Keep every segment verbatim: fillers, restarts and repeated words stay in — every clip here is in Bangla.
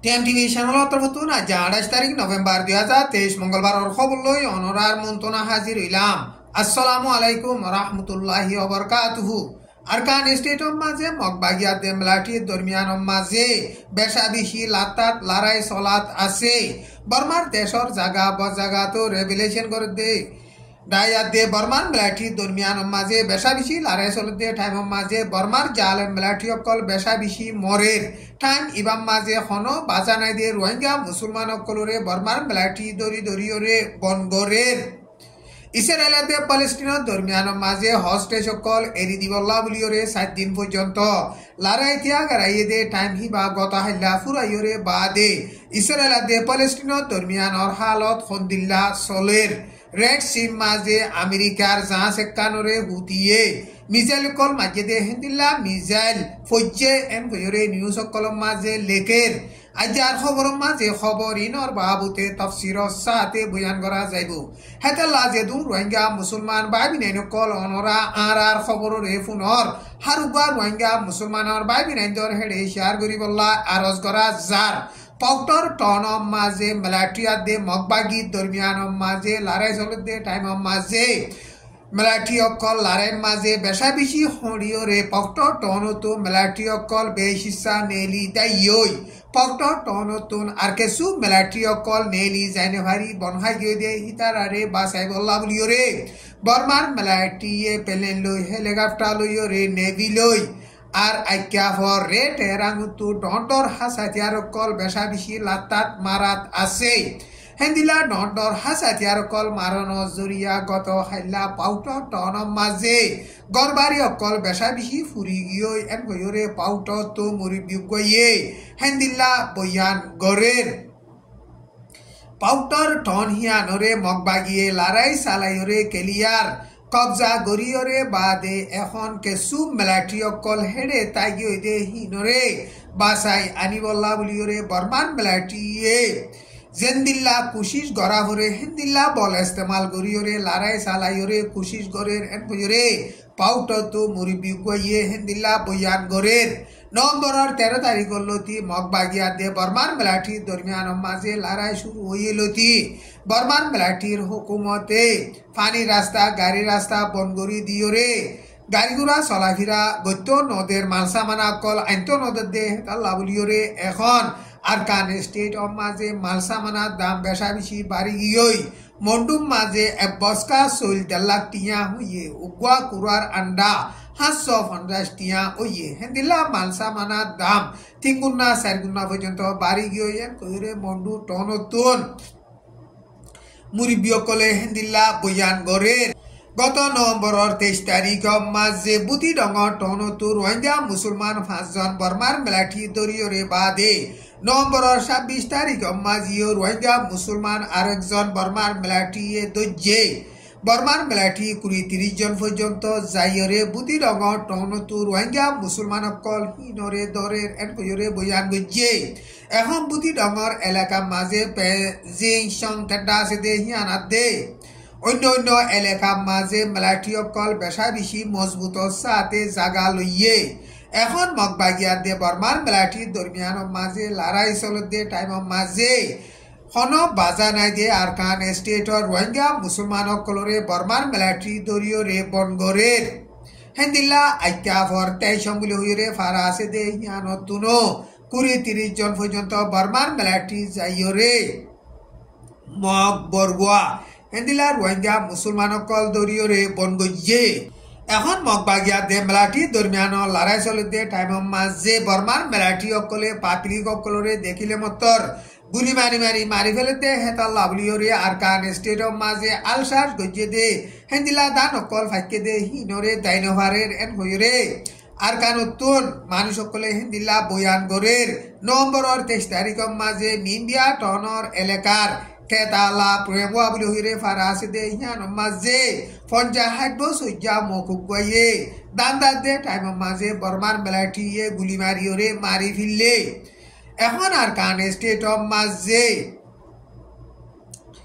টিএমটিভি চ্যানেলত নতুন আজ আঠাশ তারিখ নভেম্বর দুই হাজার তেইশ মঙ্গলবারের খবর লই অনরার মন্ত্রণা হাজির হইলাম। আসসালামু আলাইকুম রহমতুল্লাহি ওবরকাতুহু। আরকান স্টেটর মাঝে মগবাগিয়া দেমলাটির দরমিয়ান মাঝে বেশা বেশি লাতাত লড়াই চলাত আছে। বর্মার দেশর জায়গা বজাগা তো রেভেলেশন করে দে ডায়াত দে বর্মার মিলাটি দরমিয়ান মাঝে বেশা বেশি লড়াই চলত দে টাইম মাঝে বর্মার জাল মিলাটি অকল বেশা বেশি মরের টাইম ইবাম মাঝে হন বাজানাই দে রোহিঙ্গা মুসলমান অকলরে বর্মার মিলাটি দরি দরিয়রে বনগরের ইসরায়েলতে প্যালেস্টিনের দরমিয়ান মাঝে হস্টেজ অকল এরি দিবল্লা বলিয়রে সাত দিন পর্যন্ত লড়াই ত্যাগ রাইয়ে দে টাইম হিবা গত হাইলা ফুরাইয়রে বাদে ইসরায়েলতে প্যালেস্টিনের দরমিয়ানর হালত খন্দিল্লা চলের রেড সিম মাঝে আমেরিকার জাহাজ একানরে হুতিয়ে মিসাইল কল মাঝে দে হেন্দিল্লা মিসাইল ফজ্জে এন কয়রে নিউজ কলম মাঝে লেখের আজার খবর মাঝে খবর ইনর বাবুতে তফসির সাথে বয়ান করা যাইব। হেতে লাজে দু রোহিঙ্গা মুসলমান ভাই বিনাইন কল অনরা আর আর খবর রে ফুনর হারুবা রোহিঙ্গা মুসলমানর ভাই বিনাইন্দর হেডে শেয়ার করি বল্লা আরজ করা যার পক্টর টন মাঝে মেলাটিয়া দে মগবাগি দরমিয়ান মাঝে লড়াই চলত দে টাইম মাঝে মেলাটি অকল লড়াই মাঝে বেশা বেশি হড়িও রে পক্টর টন তো মেলাটি অকল বেশিসা নেলি দাইয়ই পক্টর টন তুন আর কেসু মেলাটি অকল নেলি জাইনে ভারি বনহাই গিয়ে দে হিতারারে বাসাই বল্লা বলিও রে বর্মার মেলাটি পেলেন লই হেলিকপ্টার লইও রে নেভি লই আর আইক্যা ফর রে টেরাঙ্গুতু ডন্ডর হাসাতিয়ার কল বেশা বেশি লাতাত মারাত আছে। হেন্দিলা ডন্ডর হাসাতিয়ার কল মারানো জরিয়া গত হাইলা পাউট টন মাঝে গরবারি অকল বেশা বেশি ফুরি গিয়ে এন গয়রে পাউট তো মরি বিগয়ে হেন্দিলা বয়ান গরের পাউটর টন হিয়ানরে মগবাগিয়ে লড়াই সালাইরে কেলিয়ার কবজা গরিয়রে বাদে এখন কেসু মেলাটি অকল হেডে তাইগিয়ে দে হিনরে বাসাই আনিবল্লা বলিয়রে বর্মান মেলাটিয়ে জেন্দিল্লা কুশিস গড়া ভরে হিন্দিল্লা বল ইস্তেমাল গরিয়রে লড়াই সালাইরে কুশিস গরের এন বইরে পাউট তো মুরিবি গইয়ে হিন্দিল্লা বয়ান গরের নভেম্বরের তেরো তারিখ লতি মগবাগিয়া দে বর্মান মেলাটি দরমিয়ান মাঝে লড়াই শুরু হয়ে লতি বর্মান মেলাটির হুকুমতে পানি রাস্তা গাড়ি রাস্তা বনগরি দিয়রে গাড়ি ঘোড়া চলাফিরা গত্য নদের মালসা মানা কল আইন্ত নদের দে আল্লাহ বলিয়রে এখন আরকান স্টেট অফ মাঝে মালসা মানার দাম বেশা বেশি বাড়ি গিয়েই মন্ডুম মাঝে এবস্কা চল দেড় লাখ টিয়া হইয়ে উগুয়া কুরার আন্ডা সাতশো পঞ্চাশ টিয়া ওইয়ে হেন্দিল্লা মালসা মানার দাম তিন গুণা চার গুণা পর্যন্ত বাড়ি গিয়ে কইরে মন্ডু টনতুন মুরিবিয়কলে হেন্দিল্লা বয়ান গরের গত নভেম্বরের তেইশ তারিখ মাঝে বুতি ডঙর টনতু রোহিঙ্গা মুসলমান পাঁচজন বর্মার মেলাটি দরিয়রে বাদে নভেম্বরের ছাব্বিশ তারিখ মাঝিও রোহিঙ্গা মুসলমান আরেকজন বর্মার মেলাটিয়ে দজ্জে বর্মার মেলাটি কুড়ি তিরিশ জন পর্যন্ত যাইরে বুতি ডঙর টনতু রোহিঙ্গা মুসলমান অকল হিনরে দরের এন কইরে বয়ান গজ্জে এখন বুতি ডঙর এলাকা মাঝে পেজিং সং ঠান্ডা আছে দে হিয়ানাত দে অন্য অন্য এলাকা মাঝে মেলাটি অকল বেশা বেশি মজবুত সাথে জাগা লইয়ে এখন মগবাগিয়া দে বর্মার মেলাটি দরমিয়ান মাঝে লড়াই চলত দে টাইম মাঝে হন বাজা নাই দে আরকান স্টেটর রোহিঙ্গা মুসলমান অকলরে বর্মার মেলাটি দরিয়রে বনগরের হেন্দিল্লা আইক্যা ফর তেইশ বলে হইরে ফারা আছে দে হিয়ানতুনো কুড়ি তিরিশ জন পর্যন্ত বর্মার মেলাটি যাইয়রে মগ বরগুয়া হেন্দিলা রোহিঙ্গা মুসলমান অকল দরিয়রে বনগইয়ে এখন মগবাগিয়া দে মেলাটি দরমিয়ান লড়াই চলত দে টাইম মাঝে বর্মার মেলাটি অকলে পাত্রিক অকলরে দেখিলে মতর গুলি মারি মারি মারি ফেলে দে হেতাল্লা বলিয়রে আরকান স্টেট মাঝে আলসার গজ্জে দে হেন্দিলা দান অকল ফাইকে দে হিনরে দাইনভারের এন হইরে আরকান উত্তর মানুষ সকলে হিন্দিল্লা বয়ান গরের নভেম্বরের তেইশ তারিখ মাঝে মিনবিয়া টনর এলাকার কেতালা প্রেমুয়া বলি হইরে ফারা আছে দে হিয়ান মাঝে ফঞ্জা হাইট সজ্জা মকুব গয়ে দান্দা দে টাইম মাঝে বর্মার মেলাটিয়ে গুলি মারিওরে মারি ফিরলে এখন আরকান স্টেট অফ মাঝে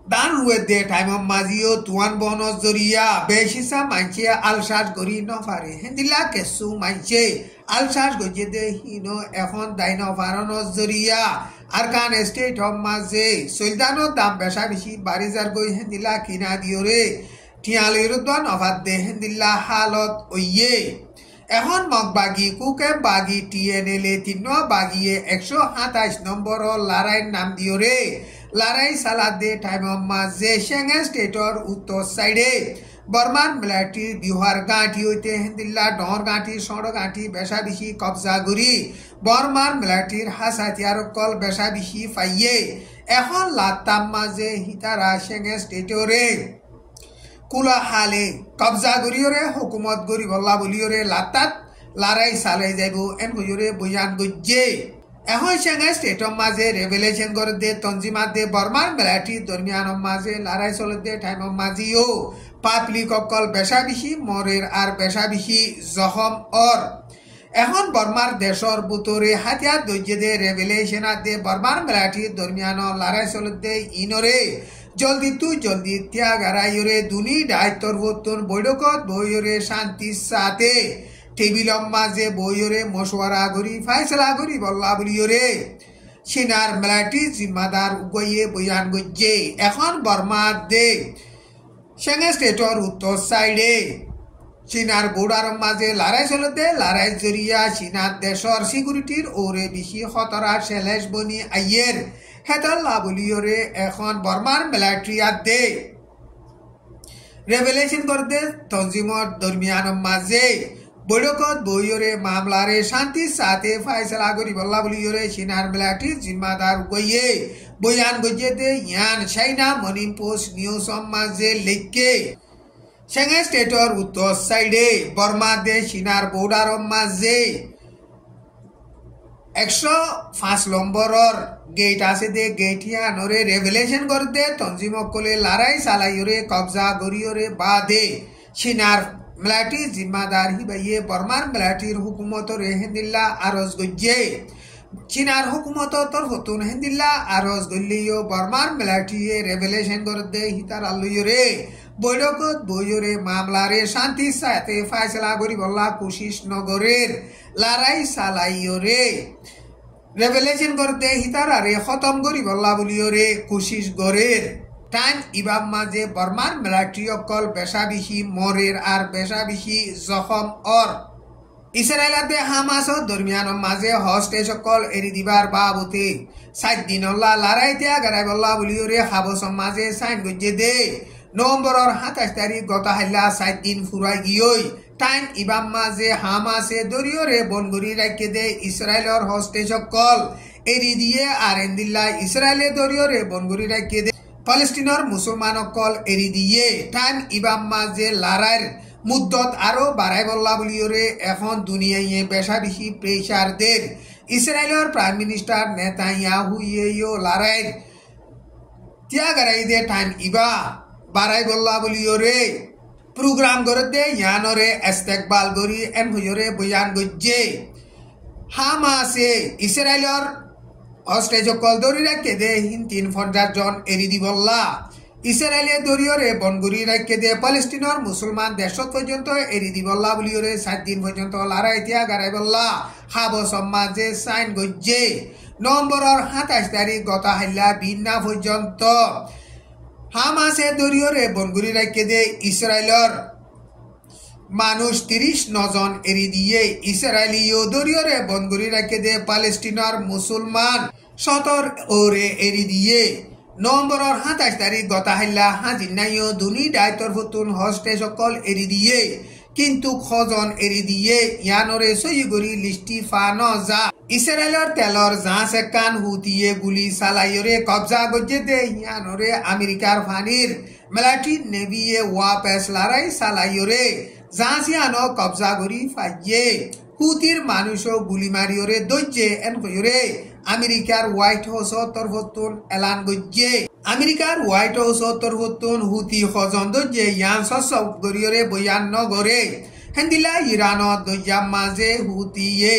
Dan ruwet de time mazio tuan bonos zoria beshisa manche alshaj gori no fare hendila kesu manche alshaj gojede hino ekhon daino farano zoria arkan state of maze soldano dam besha bishi barizar goi hendila kina diore tialirudon ofat de hendila halot oye এখন মগবাগি কুকে বাগি টিএনএলে তিন বাগিয়ে একশো সাতাইশ নম্বর লড়াইয়ের নাম দিও রে লড়াই সালাদ দে টাইম মাঝে সেঙ্গেন স্টেটর উত্তর সাইডে বর্মান মিলিটারি বিহার গাঁটি হইতে হেন্দিল্লা ডর গাঁটি সড় গাঁটি বেশা বেশি কবজা করি বর্মান মিলিটারির হাসাতিয়ার কল বেশা বেশি ফাইয়ে এখন লাতাম মাঝে হিতারা সেঙ্গেন স্টেটরে কুলা হালে কবজা গরিয়রে হুকুমত গরি বল্লা বলিয়রে লাতাত লড়াই চালাই যাইব এন হইরে বয়ান গজ্জে এখন সেঙ্গে স্টেটর মাঝে রেভেলেশন করে দে তঞ্জিমাত দে বর্মার মিলিটারি দরমিয়ান মাঝে লড়াই চলে দে টাইম মাঝিও পাবলিক অকল বেশা বেশি মরের আর বেশা বেশি জখম অর এখন বর্মার দেশর বুতরে হাতিয়ার দৈর্য দে রেভেলেশন দে বর্মার মিলিটারি দরমিয়ান লড়াই চলে দে ইনরে জলদি তু জলদি ত্যাগ আরাইরে দুনি দায়িত্বর বর্তন বৈঠকত বইরে শান্তি সাথে টেবিলম মাঝে বইরে মশওয়ারা করি ফাইসলা করি বল্লা বলিয়রে সিনার মিলিটারি জিম্মাদার উগয়ে বয়ান গজ্জে এখন বর্মার দে সেঙ্গে স্টেটর উত্তর সাইডে চীনার বোর্ডার মাঝে লড়াই চলতে লড়াই জরিয়া চীনার দেশর সিকিউরিটির ওরে বেশি খতরা সেলেশ বনি আইয়ের হেতাল্লা বলিয়রে এখন বর্মার মিলিটারি দে রেভেলেশন করতে তঞ্জিমর দরমিয়ান মাঝে বৈঠকত বইয়রে মামলারে শান্তি সাথে ফাইসলা করি বল্লা বলিয়রে চীনার মিলিটারি জিম্মাদার গইয়ে বয়ান গজ্জেতে ইয়ান চাইনা মর্নিং পোস্ট নিউজ মাঝে লেখকে সেঙ্গে স্টেটর উত্তর সাইডে বর্মা দে চীনার বোর্ডার মাঝে একশো পাঁচ নম্বরর গেট আছে দে গেটিয়া নরে রেভেলেশন করতে তঞ্জিমকলে লড়াই চালাইরে কবজা গরিয়রে বাদে চীনার মিলিটারি জিম্মাদার হিবাইয়ে বর্মার মিলিটারির হুকুমত হেন্দিল্লা আরজ গজ্জে চীনার হুকুমত তোর হতুন হেন্দিল্লা আরজ গল্লিও বর্মার মিলিটারি রেভেলেশন করতে হিতার আল্লুয়রে বৈঠকত বইয়রে মামলারে শান্তি সাথে ফাইসলা করি বল্লা কোশিশ নগরের লড়াই চালাইয়রে রেভেলেশন করতে হিতারারে খতম করি বল্লা বলিয়রে কোশিশ গরের টাইম ইবাম মাঝে বর্মার মিলিটারি অকল বেশা বেশি মরের আর বেশা বেশি জখম অর ইসরায়েলাতে হামাসর দরমিয়ান মাঝে হস্টেজ অকল এরি দিবার বাবতে সাত দিন লড়াই ত্যাগ আরাই বল্লা বলিয়রে হাবস মাঝে সাইন গজ্জে দে নভেম্বরের সাতাশ তারিখ গত হাইলা সাত দিন ফুরাই গিয়েই টাইম ইবাম মাঝে হামাসে দরিয়রে বনগরি রাখে দে ইসরায়েলের হস্টেজ অকল এরি দিয়ে আর এন্দিল্লা ইসরায়েলে দরিয়রে বনগরি রাখে দে ফলস্তিনের মুসলমান অকল এরি দিয়ে টাইম ইবাম মাঝে লড়াইয়ের মুদ্দত আরো বাড়াই বল্লা বলিয়রে এখন দুনিয়ায় বেশা বেশি প্রেসার দের ইসরায়েলের প্রাইম মিনিস্টার নেতানিয়াহু ইয়েও লড়াইয়ের ত্যাগ আরাই দে টাইম ইবা বাড়াই বল্লা বলিয়রে প্রোগ্রাম করে দে ইয়ানরে ইস্তেকবাল করি এন হইরে বয়ান গজ্জে হামাসে ইসরায়েলের হস্টেজ অকল দরি রাখে দে হিন তিন পঞ্চাশ জন এরি দি বল্লা ইসরায়েলে দরিয়রে বনগুরি রাখে দে পালেস্টিনের মুসলমান দেশত পর্যন্ত এরি দি বল্লা বলিয়রে সাত দিন পর্যন্ত লড়াই ত্যাগ আরাই বল্লা হাবস মাঝে সাইন গজ্জে নভেম্বরের সাতাশ তারিখ গত হাইলা বিন্না পর্যন্ত হামাসে দরিয়রে বনগুরি রাখে দে ইসরায়েলের মানুষ তিরিশ নজন এরি দিয়ে ইসরায়েলীয় দরিয়রে বনগুরি রাখে দে পালেস্টিনের মুসলমান সতর ওরে এরি দিয়ে নভেম্বরের সাতাশ তারিখ গত হাইলা হাজির নাইও দুনি দায়িত্বর হতুন হস্টে সকল এরি দিয়ে কিন্তু খজন এরি দিয়ে ইয়ানরে সইগরি লিস্টি ফান যা ইসরায়েলের তেলর জাহাজ একান হুতিয়ে গুলি চালাইরে কবজা গজ্জে দে ইয়ানরে আমেরিকার ফানির মিলিটারি নেভিয়ে ওয়াপেস লড়াই চালাইরে জাহাজ ইয়ানো কবজা করি ফাইয়ে হুতির মানুষও গুলি মারিয়রে দৈজে এন হইরে আমেরিকার হোয়াইট হাউস তরফতুন এলান গজ্জে আমেরিকার হোয়াইট হাউস তরফতুন হুতি খজন দৈজে ইয়ান সসব গরিয়রে বয়ান নগরে হেন্দিলা ইরান দৈজা মাঝে হুতিয়ে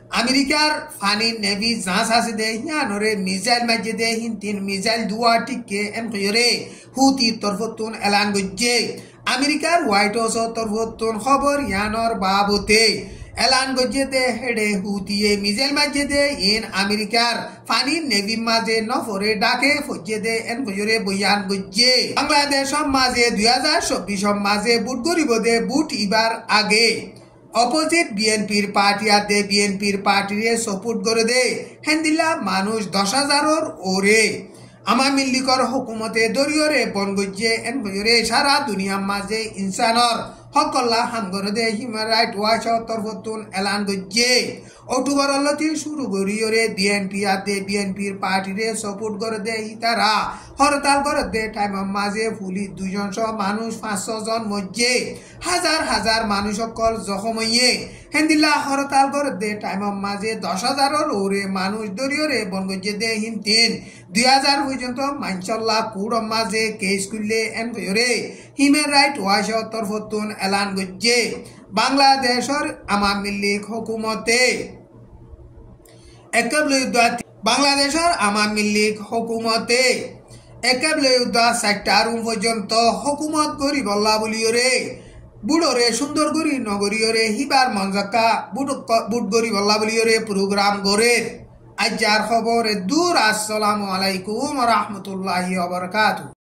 আমেরিকার ফানি নেভি জাঁচ আছে দে হিয়ানরে মিসাইল মাঝে দে হিন তিন মিসাইল দুয়া টিকে এম কয়রে হুতি তরফতুন এলান গজ্জে আমেরিকার হোয়াইট হাউস তরফতুন খবর ইয়ানর বাবতে এলান গজ্জে দে হেডে হুতিয়ে মিসাইল মাঝে দে ইন আমেরিকার ফানি নেভি মাঝে নফরে ডাকে ফজ্জে দে এন কয়রে বয়ান গজ্জে বাংলাদেশ মাঝে দুই হাজার চব্বিশ মাঝে বুট গরিব দে বুট ইবার আগে অপোজিট বিএনপির পার্টি আদে বিএনপির পার্টিরে সপোর্ট করে দে হেন্দিলা মানুষ দশ হাজারর ওরে আওয়ামী লীগের হুকুমতে দরিয়রে বনগজ্জে এন গয়রে সারা দুনিয়ার মাঝে ইনসানর হকল্লা হাম করে দে হিউম্যান রাইট ওয়াচ তরফতুন এলান গজ্জে অক্টোবর লতি শুরু করিয়রে বিএনপি আদে বিএনপির পার্টিরে সপোর্ট করে দে তারা হরতাল করে দে টাইমের মাঝে পুলিশ দুজন সহ মানুষ পাঁচশো জন মধ্যে হাজার হাজার মানুষ সকল জখম হইয়ে হেন্দিল্লা হরতাল করে দে টাইমের মাঝে দশ হাজারের ওরে মানুষ দরিয়রে বনগজ্জে দে হিম তিন দুই হাজার পর্যন্ত মাইনশাল্লাহ কুড়ম মাঝে কেস করলে এন কয়রে হিউম্যান রাইট ওয়াচ তরফতুন এলান গজ্জে বাংলাদেশের আওয়ামী লীগ হুকুমতে বাংলাদেশের আওয়ামী লীগ হুকুমতে একেবারে চারটা রুম পর্যন্ত হুকুমত করি বল্লা বলিওরে বুড়রে সুন্দর করি নগরীয়রে হিবার মঞ্জাকা বুট বুট গরি বল্লা বলিওরে প্রোগ্রাম গড়ে আজ যার খবরে দূর আসসালামু আলাইকুম রহমতুল্লাহি ওয়া বারাকাতুহু।